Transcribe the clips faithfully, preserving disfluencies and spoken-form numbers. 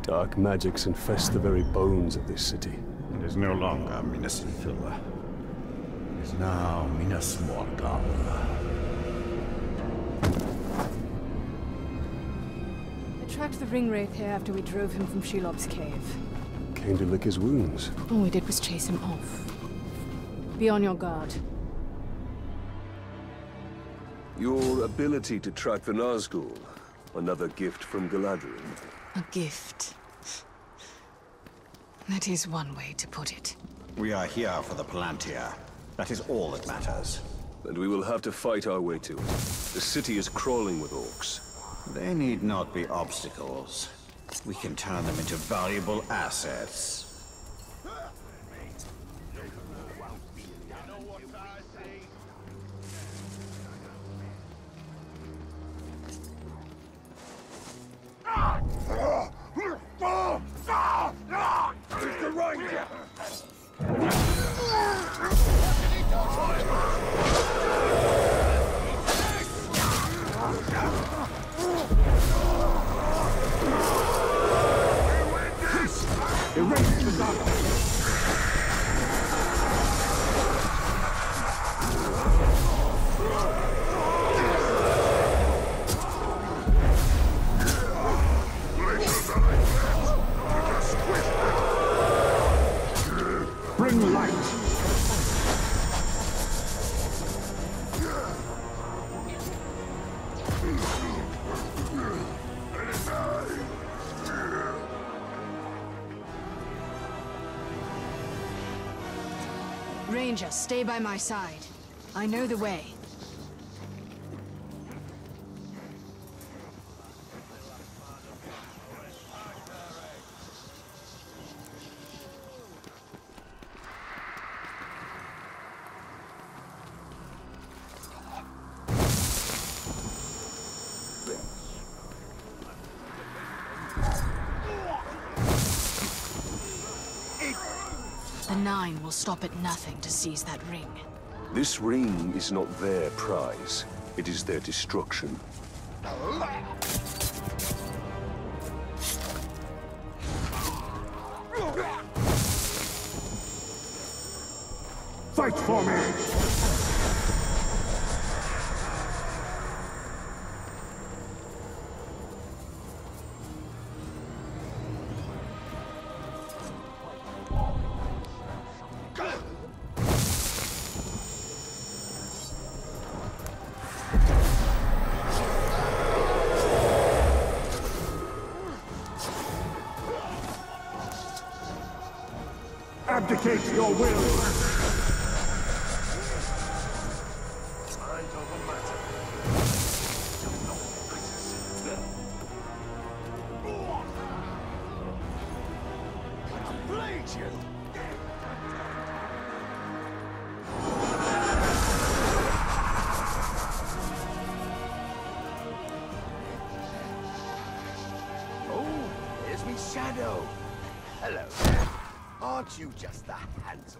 Dark magics infest the very bones of this city. It is no longer Minas Ithil. It is now Minas Morgul. I tracked the ring wraith here after we drove him from Shelob's cave. Came to lick his wounds. All we did was chase him off. Be on your guard. Your ability to track the Nazgul. Another gift from Galadriel. A gift. That is one way to put it. We are here for the Palantir. That is all that matters. And we will have to fight our way to it. The city is crawling with orcs. They need not be obstacles. We can turn them into valuable assets. It's the Ranger! Erase the darkness! Bring light! Ranger, stay by my side. I know the way. The Nine will stop at nothing to seize that ring. This ring is not their prize. It is their destruction. Fight for me! Abdicate your will! Oh, there's me shadow. Hello there. Aren't you just that handsome?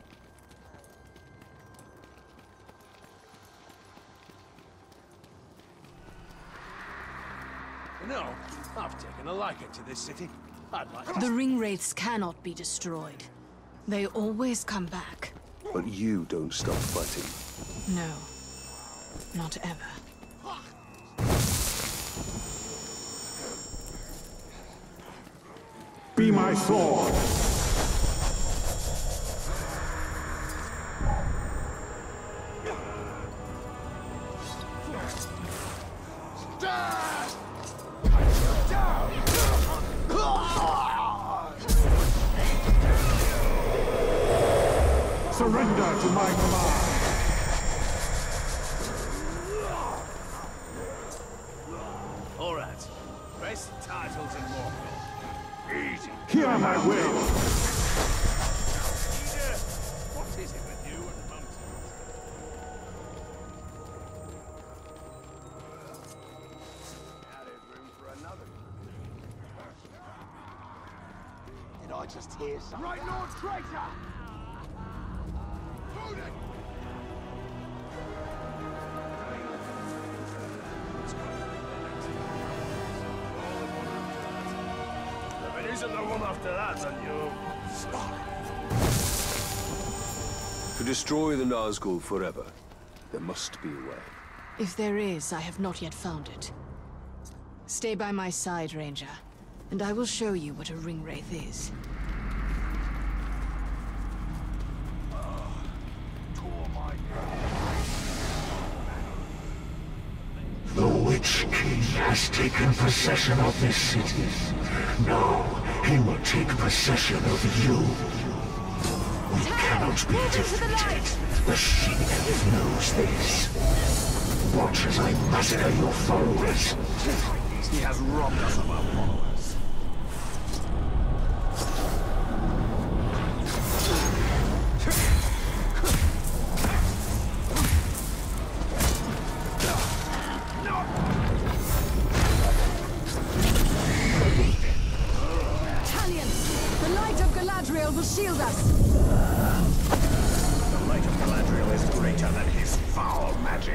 You know, I've taken a liking to this city. I'd like to... The ring wraiths cannot be destroyed. They always come back. But you don't stop fighting. No. Not ever. Be my sword! Surrender to my command! All right. Race the titles in Morgul. Easy. Hear my will! Leader, what is it with you and mountains? Added room for another. Did I just hear something? Right, Lord Traitor! The Isn't the one after that on you? To destroy the Nazgul forever, there must be a way. If there is, I have not yet found it. Stay by my side, Ranger, and I will show you what a ringwraith is. The Witch King has taken possession of this city. Now, he will take possession of you. We cannot be defeated. The Sheik knows this. Watch as I massacre your followers. He has robbed us of our followers. The light of Galadriel will shield us! The light of Galadriel is greater than his foul magic.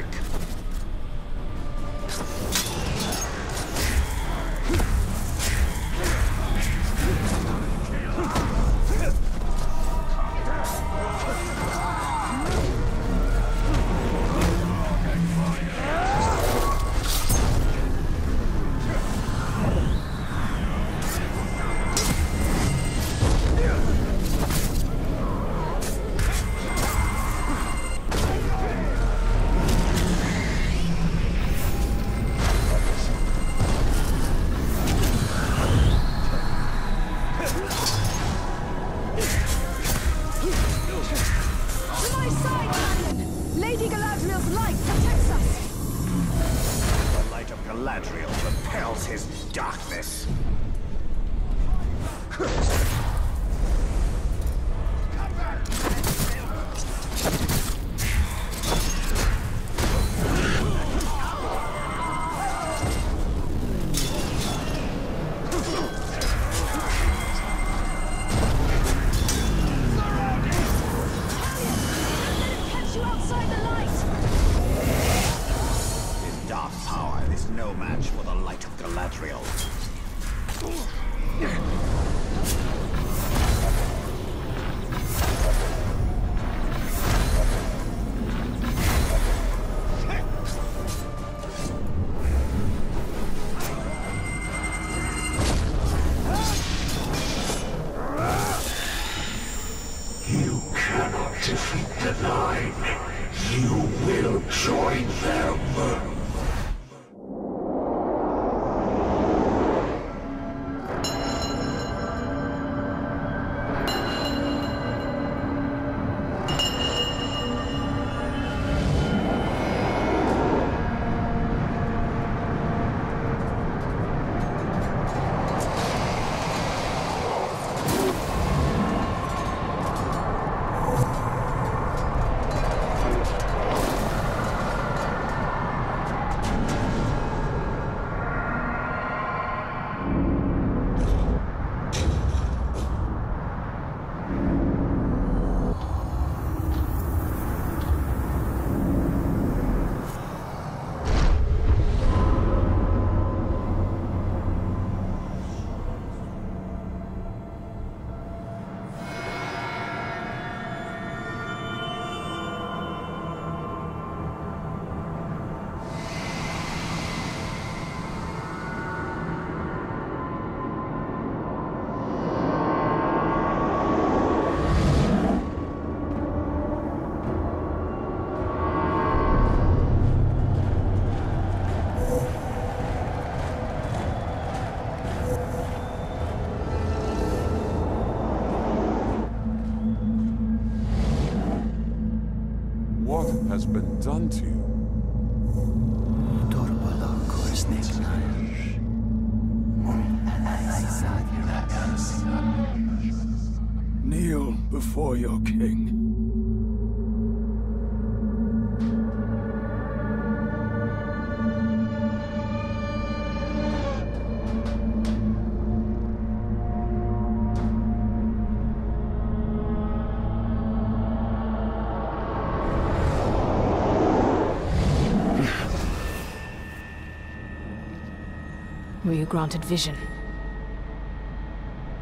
Eltariel repels his darkness. Has been done to you. Kneel before your king. Were you granted vision?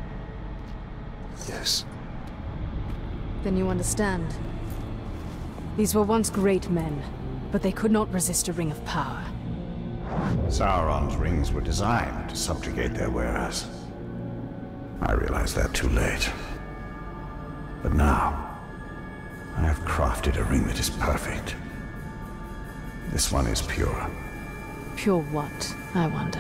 useless. Then you understand. These were once great men, but they could not resist a ring of power. Sauron's rings were designed to subjugate their wearers. I realized that too late. But now, I have crafted a ring that is perfect. This one is pure. Pure what, I wonder?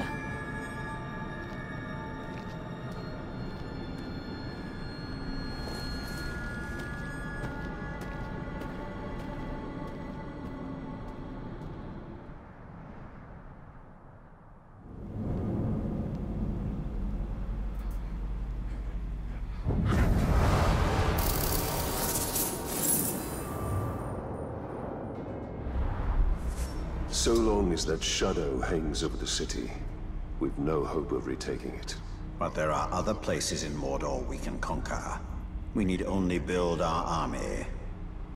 So long as that shadow hangs over the city, we've no hope of retaking it. But there are other places in Mordor we can conquer. We need only build our army